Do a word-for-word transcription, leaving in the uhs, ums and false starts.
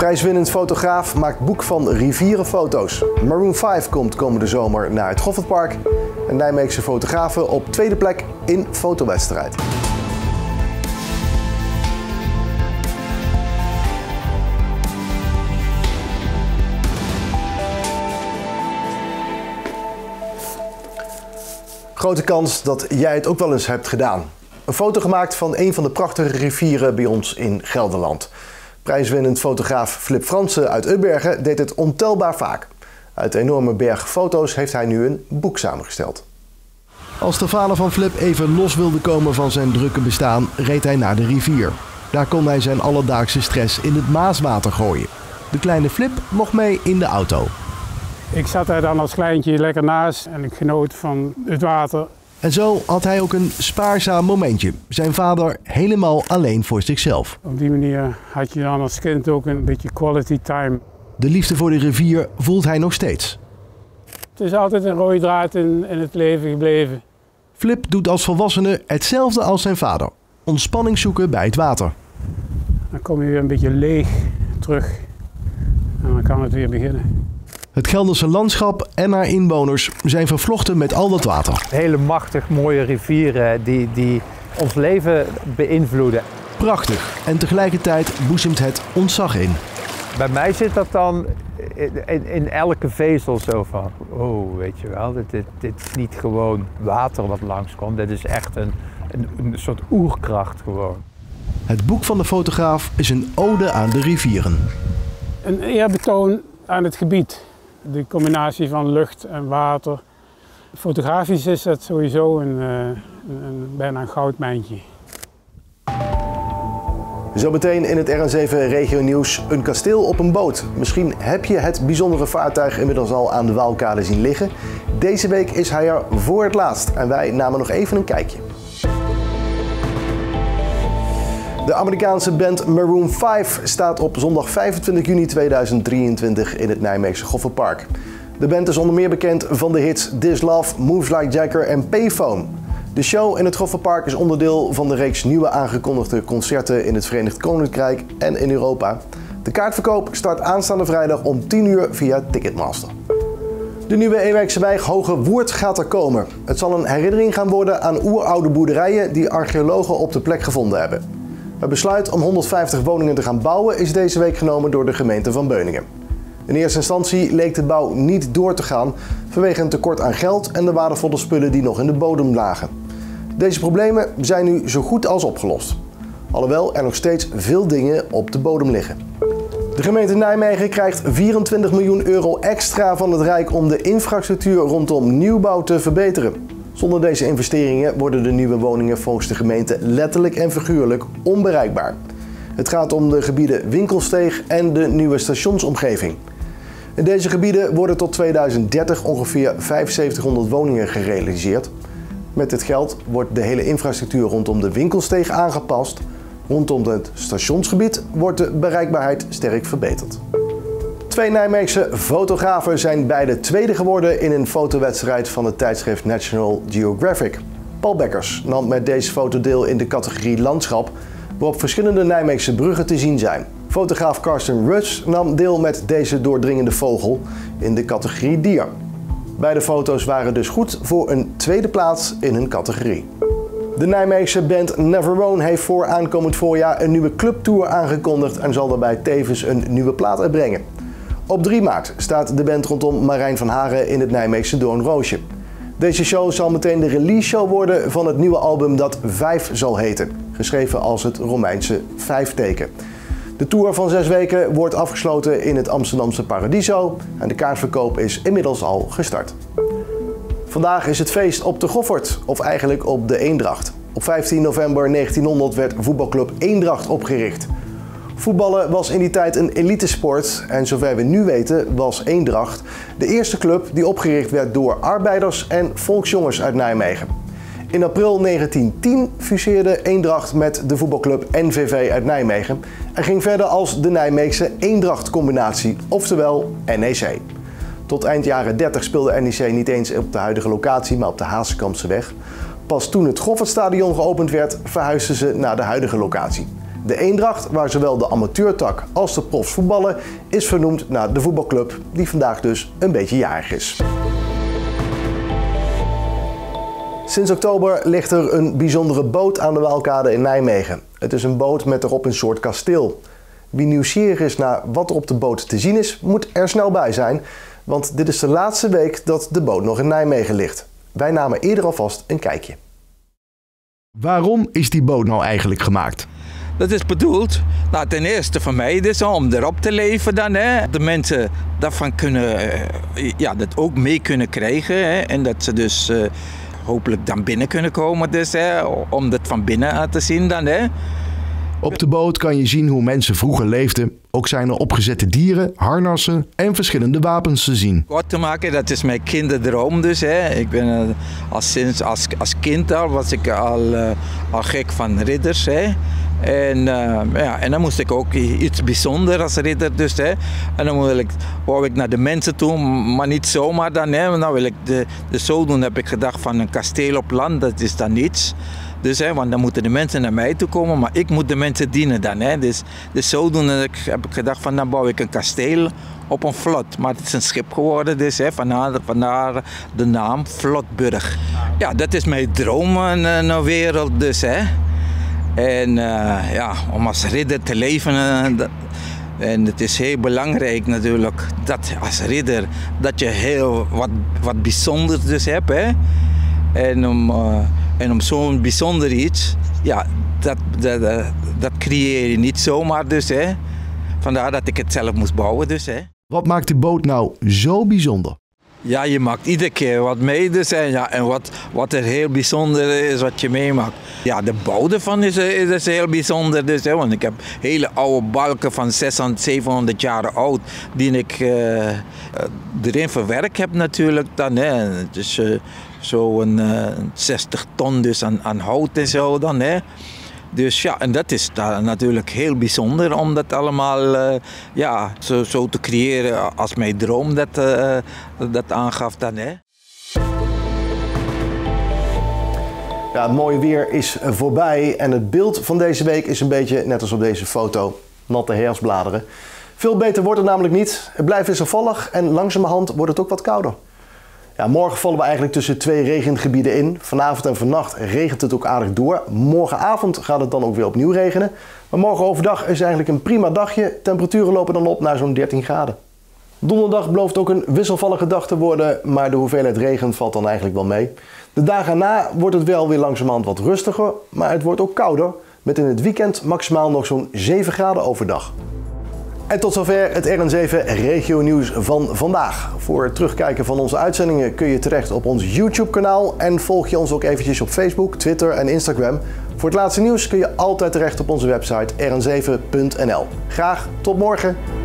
Prijswinnend fotograaf maakt boek van rivierenfoto's. Maroon vijf komt komende zomer naar het Goffertpark. En Nijmeegse fotografen op tweede plek in fotowedstrijd. Grote kans dat jij het ook wel eens hebt gedaan. Een foto gemaakt van een van de prachtige rivieren bij ons in Gelderland. Prijswinnend fotograaf Flip Fransen uit Ubbergen deed het ontelbaar vaak. Uit de enorme berg foto's heeft hij nu een boek samengesteld. Als de vader van Flip even los wilde komen van zijn drukke bestaan, reed hij naar de rivier. Daar kon hij zijn alledaagse stress in het Maaswater gooien. De kleine Flip mocht mee in de auto. Ik zat daar dan als kleintje lekker naast en ik genoot van het water. En zo had hij ook een spaarzaam momentje. Zijn vader helemaal alleen voor zichzelf. Op die manier had je dan als kind ook een beetje quality time. De liefde voor de rivier voelt hij nog steeds. Het is altijd een rode draad in, in het leven gebleven. Flip doet als volwassene hetzelfde als zijn vader. Ontspanning zoeken bij het water. Dan kom je weer een beetje leeg terug en dan kan het weer beginnen. Het Gelderse landschap en haar inwoners zijn vervlochten met al dat water. Hele machtig mooie rivieren die, die ons leven beïnvloeden. Prachtig en tegelijkertijd boezemt het ontzag in. Bij mij zit dat dan in, in elke vezel zo van, oh weet je wel, dit, dit, dit is niet gewoon water wat langskomt. Dit is echt een, een, een soort oerkracht gewoon. Het boek van de fotograaf is een ode aan de rivieren. Een eerbetoon aan het gebied. De combinatie van lucht en water. Fotografisch is het sowieso een, een, een bijna een goudmijntje. Zometeen in het R N zeven Regio Nieuws een kasteel op een boot. Misschien heb je het bijzondere vaartuig inmiddels al aan de Waalkade zien liggen. Deze week is hij er voor het laatst en wij namen nog even een kijkje. De Amerikaanse band Maroon vijf staat op zondag vijfentwintig juni tweeduizend drieëntwintig in het Nijmeegse Goffertpark. De band is onder meer bekend van de hits This Love, Moves Like Jagger en Payphone. De show in het Goffertpark is onderdeel van de reeks nieuwe aangekondigde concerten in het Verenigd Koninkrijk en in Europa. De kaartverkoop start aanstaande vrijdag om tien uur via Ticketmaster. De nieuwe Ewijkse wijk Hoge Woerd gaat er komen. Het zal een herinnering gaan worden aan oeroude boerderijen die archeologen op de plek gevonden hebben. Het besluit om honderdvijftig woningen te gaan bouwen is deze week genomen door de gemeente van Beuningen. In eerste instantie leek de bouw niet door te gaan vanwege een tekort aan geld en de waardevolle spullen die nog in de bodem lagen. Deze problemen zijn nu zo goed als opgelost. Alhoewel er nog steeds veel dingen op de bodem liggen. De gemeente Nijmegen krijgt vierentwintig miljoen euro extra van het Rijk om de infrastructuur rondom nieuwbouw te verbeteren. Zonder deze investeringen worden de nieuwe woningen volgens de gemeente letterlijk en figuurlijk onbereikbaar. Het gaat om de gebieden Winkelsteeg en de nieuwe stationsomgeving. In deze gebieden worden tot tweeduizend dertig ongeveer vijfenzeventighonderd woningen gerealiseerd. Met dit geld wordt de hele infrastructuur rondom de Winkelsteeg aangepast. Rondom het stationsgebied wordt de bereikbaarheid sterk verbeterd. Twee Nijmeegse fotografen zijn beide tweede geworden in een fotowedstrijd van het tijdschrift National Geographic. Paul Bekkers nam met deze foto deel in de categorie landschap, waarop verschillende Nijmeegse bruggen te zien zijn. Fotograaf Karsten Rutz nam deel met deze doordringende vogel in de categorie dier. Beide foto's waren dus goed voor een tweede plaats in hun categorie. De Nijmeegse band Neverone heeft voor aankomend voorjaar een nieuwe clubtour aangekondigd en zal daarbij tevens een nieuwe plaat uitbrengen. Op drie maart staat de band rondom Marijn van Haren in het Nijmeegse Doornroosje. Deze show zal meteen de release show worden van het nieuwe album dat Vijf zal heten, geschreven als het Romeinse vijfteken. De tour van zes weken wordt afgesloten in het Amsterdamse Paradiso en de kaartverkoop is inmiddels al gestart. Vandaag is het feest op de Goffert, of eigenlijk op de Eendracht. Op vijftien november negentienhonderd werd voetbalclub Eendracht opgericht. Voetballen was in die tijd een elitesport en zover we nu weten was Eendracht de eerste club die opgericht werd door arbeiders en volksjongens uit Nijmegen. In april negentien tien fuseerde Eendracht met de voetbalclub N V V uit Nijmegen en ging verder als de Nijmeegse Eendracht-combinatie, oftewel N E C. Tot eind jaren dertig speelde N E C niet eens op de huidige locatie, maar op de Hazenkampseweg. Pas toen het Goffertstadion geopend werd, verhuisden ze naar de huidige locatie. De Eendracht, waar zowel de amateurtak als de profs voetballen, is vernoemd naar de voetbalclub die vandaag dus een beetje jarig is. Sinds oktober ligt er een bijzondere boot aan de Waalkade in Nijmegen. Het is een boot met erop een soort kasteel. Wie nieuwsgierig is naar wat er op de boot te zien is, moet er snel bij zijn. Want dit is de laatste week dat de boot nog in Nijmegen ligt. Wij namen eerder alvast een kijkje. Waarom is die boot nou eigenlijk gemaakt? Dat is bedoeld, nou, ten eerste voor mij dus, om erop te leven dan. Hè. De mensen daarvan kunnen, ja, dat ook mee kunnen krijgen. Hè. En dat ze dus uh, hopelijk dan binnen kunnen komen dus, hè, om dat van binnen aan te zien dan. Hè. Op de boot kan je zien hoe mensen vroeger leefden. Ook zijn er opgezette dieren, harnassen en verschillende wapens te zien. Kort te maken, dat is mijn kinderdroom dus. Hè. Ik ben uh, als, sinds, als, als kind al was ik al, uh, al gek van ridders. Hè. En, uh, ja, en dan moest ik ook iets bijzonders als ridder. Dus, hè. En dan wil ik, wou ik naar de mensen toe, maar niet zomaar dan. Hè. Dan wil ik de, de zodoende heb ik gedacht van een kasteel op land, dat is dan niets. Dus, hè, want dan moeten de mensen naar mij toe komen, maar ik moet de mensen dienen dan. Hè. Dus, dus zodoende heb ik gedacht van dan bouw ik een kasteel op een vlot. Maar het is een schip geworden, dus, hè, vandaar, vandaar de naam Vlotburg. Ja, dat is mijn droom, een, een wereld dus. Hè. En uh, ja, om als ridder te leven, uh, dat, en het is heel belangrijk natuurlijk dat als ridder dat je heel wat, wat bijzonders dus hebt. Hè. En om, uh, en om zo'n bijzonder iets, ja, dat, dat, uh, dat creëer je niet zomaar dus. Hè. Vandaar dat ik het zelf moest bouwen dus. Hè. Wat maakt die boot nou zo bijzonder? Ja, je maakt iedere keer wat mee dus, en, ja, en wat, wat er heel bijzonder is wat je meemaakt. Ja, de bouw ervan is, is, is heel bijzonder dus, hè, want ik heb hele oude balken van zeshonderd, zevenhonderd jaar oud die ik uh, erin verwerkt heb natuurlijk dan. Hè. Het is uh, zo'n uh, zestig ton dus aan, aan hout en zo dan. Hè. Dus ja, en dat is natuurlijk heel bijzonder om dat allemaal uh, ja, zo, zo te creëren als mijn droom dat, uh, dat aangaf dan. Hè. Ja, het mooie weer is voorbij en het beeld van deze week is een beetje net als op deze foto, natte herfstbladeren. Veel beter wordt het namelijk niet. Het blijft wisselvallig en langzamerhand wordt het ook wat kouder. Ja, morgen vallen we eigenlijk tussen twee regengebieden in. Vanavond en vannacht regent het ook aardig door. Morgenavond gaat het dan ook weer opnieuw regenen. Maar morgen overdag is eigenlijk een prima dagje. Temperaturen lopen dan op naar zo'n dertien graden. Donderdag belooft ook een wisselvallige dag te worden, maar de hoeveelheid regen valt dan eigenlijk wel mee. De dagen erna wordt het wel weer langzamerhand wat rustiger, maar het wordt ook kouder. Met in het weekend maximaal nog zo'n zeven graden overdag. En tot zover het R N zeven Regio Nieuws van vandaag. Voor het terugkijken van onze uitzendingen kun je terecht op ons YouTube kanaal en volg je ons ook eventjes op Facebook, Twitter en Instagram. Voor het laatste nieuws kun je altijd terecht op onze website r n zeven punt n l. Graag tot morgen!